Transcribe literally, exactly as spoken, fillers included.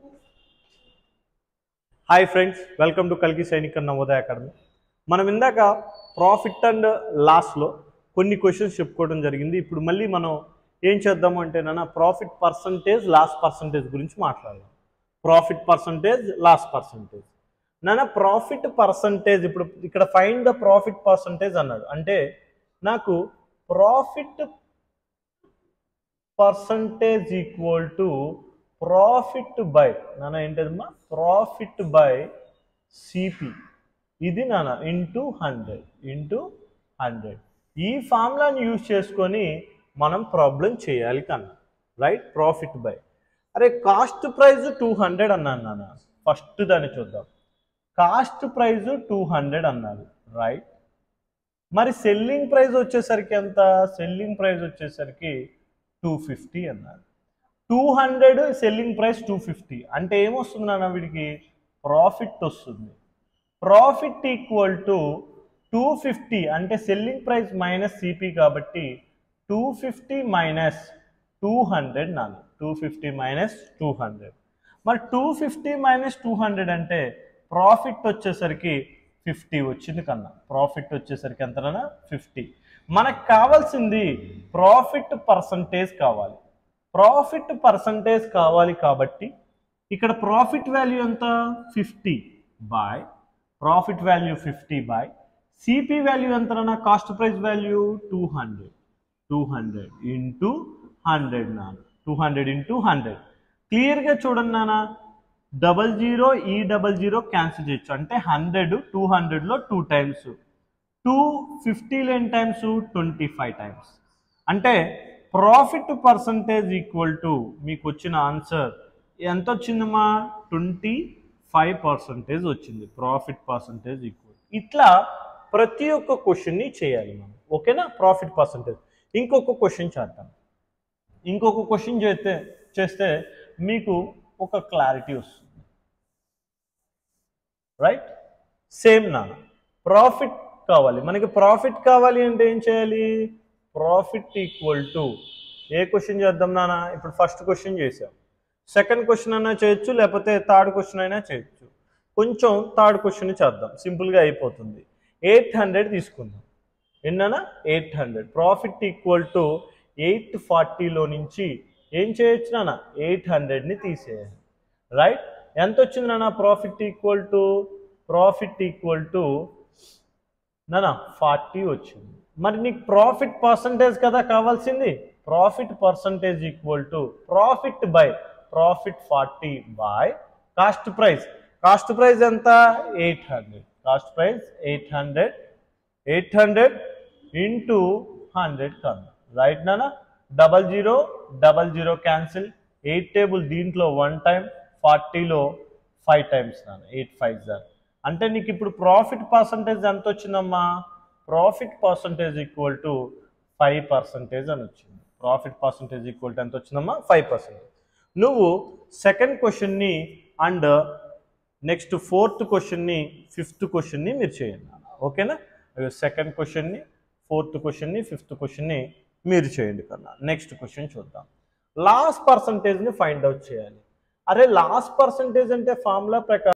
Hi friends, welcome to కల్కి Sainik Navodaya academy. మనం ఇందాక ప్రాఫిట్ అండ్ లాస్లో కొన్ని క్వశ్చన్స్ చెప్పుకోవడం జరిగింది. ఇప్పుడు మళ్ళీ మనం ఏం చేద్దాము అంటే నాన్న ప్రాఫిట్ పర్సంటేజ్ లాస్ పర్సంటేజ్ గురించి మాట్లాడదాం. Profit percentage loss percentage. నాన్న ప్రాఫిట్ పర్సంటేజ్ ఇప్పుడు ఇక్కడ ఫైండ్ ద ప్రాఫిట్ పర్సంటేజ్ అన్నాడు. అంటే నాకు profit percentage equal to profit by నాన్న ఏంటమ్మా ప్రాఫిట్ బై సిపి ఇది నాన్న ఇంటూ హండ్రెడ్ ఇంటూ హండ్రెడ్. ఈ ఫార్ములాని యూజ్ చేసుకొని మనం ప్రాబ్లం చేయాలి కన్నా, రైట్? ప్రాఫిట్ బై అరే కాస్ట్ ప్రైజ్ టూ హండ్రెడ్ అన్నాను నాన్న. ఫస్ట్ దాన్ని చూద్దాం. కాస్ట్ ప్రైజ్ టూ హండ్రెడ్ అన్నారు, రైట్? మరి సెల్లింగ్ ప్రైస్ వచ్చేసరికి ఎంత? సెల్లింగ్ ప్రైస్ వచ్చేసరికి టూ ఫిఫ్టీ అన్నారు. Two hundred selling price two fifty అంటే ఏమొస్తుంది నాన్న వీడికి? ప్రాఫిట్ వస్తుంది. Profit equal to two fifty అంటే సెల్లింగ్ ప్రైస్ మైనస్ సిపి కాబట్టి two fifty minus two hundred నాన్న. Two fifty minus two hundred. మరి two fifty minus two hundred అంటే ప్రాఫిట్ వచ్చేసరికి ఫిఫ్టీ వచ్చింది కన్నా. ప్రాఫిట్ వచ్చేసరికి ఎంతనా? ఫిఫ్టీ. మనకు కావాల్సింది ప్రాఫిట్ పర్సంటేజ్ కావాలి. ప్రాఫిట్ పర్సంటేజ్ కావాలి కాబట్టి ఇక్కడ ప్రాఫిట్ వాల్యూ ఎంత? Fifty by profit value fifty by CP value ఎంతనా? Cost price value two hundred. Two hundred into hundred నాన్న. Two hundred into hundred. క్లియర్గా చూడండి నాన్న, డబల్ జీరో ఈ డబల్ జీరో క్యాన్సిల్ చేయొచ్చు. అంటే హండ్రెడ్ టూ హండ్రెడ్లో టూ టైమ్స్, టూ ఫిఫ్టీలో ఎన్ టైమ్స్? Twenty five times. అంటే ప్రాఫిట్ పర్సంటేజ్ ఈక్వల్ టు మీకు వచ్చిన ఆన్సర్ ఎంత వచ్చిందమ్మా? ట్వంటీ ఫైవ్ పర్సంటేజ్ వచ్చింది. Profit percentage equal. ఇట్లా ప్రతి ఒక్క క్వశ్చన్ని చేయాలి మనం, ఓకేనా? Profit percentage. ఇంకొక క్వశ్చన్ చేద్దాం. ఇంకొక క్వశ్చన్ చేస్తే చేస్తే మీకు ఒక క్లారిటీ వస్తుంది, రైట్? సేమ్ నా ప్రాఫిట్ కావాలి మనకి. ప్రాఫిట్ కావాలి అంటే ఏం చేయాలి? ప్రాఫిట్ ఈక్వల్ టు ఏ క్వశ్చన్ చేద్దాం నాన్న? ఇప్పుడు ఫస్ట్ క్వశ్చన్ చేసాం, సెకండ్ క్వశ్చన్ అయినా చేయొచ్చు, లేకపోతే థర్డ్ క్వశ్చన్ అయినా చేయొచ్చు. కొంచెం థర్డ్ క్వశ్చన్ చేద్దాం, సింపుల్గా అయిపోతుంది. ఎయిట్ హండ్రెడ్ తీసుకుందాం. ఎన్ననా? Eight hundred. Profit equal to eight ఫార్టీలో నుంచి ఏం చేయొచ్చు నాన్న? ఎయిట్ హండ్రెడ్ని తీసేయాలి, రైట్? ఎంత వచ్చింది నాన్న? Profit equal to profit equal to నాన్న ఫార్టీ వచ్చింది. మరి నీకు ప్రాఫిట్ పర్సంటేజ్ కదా కావాల్సింది. Profit percentage equal to profit by profit forty by cost price. Cost price ఎంత? Eight hundred. Cost price eight hundred. Eight hundred into hundred కన్నా, right నాన్న? Double zero double zero cancel. Eight table దీంట్లో one time, ఫార్టీలో five times నాన్న. Eight five జార్ అంటే నీకు ఇప్పుడు ప్రాఫిట్ పర్సంటేజ్ ఎంత వచ్చిందమ్మా? Profit percentage equal to five percentage అని వచ్చింది. ప్రాఫిట్ పర్సంటేజ్ ఈక్వల్ టు ఎంత వచ్చిందమ్మా? Five percentage. నువ్వు సెకండ్ క్వశ్చన్ని అండ్ నెక్స్ట్ ఫోర్త్ క్వశ్చన్ని ఫిఫ్త్ క్వశ్చన్ని మీరు చేయండి, ఓకేనా? సెకండ్ క్వశ్చన్ని ఫోర్త్ క్వశ్చన్ని ఫిఫ్త్ క్వశ్చన్ని మీరు చేయండి కన్నా. నెక్స్ట్ క్వశ్చన్ చూద్దాం. లాస్ పర్సంటేజ్ని ఫైండ్ అవుట్ చేయాలి. అరే లాస్ పర్సంటేజ్ అంటే ఫార్ములా ప్రకారం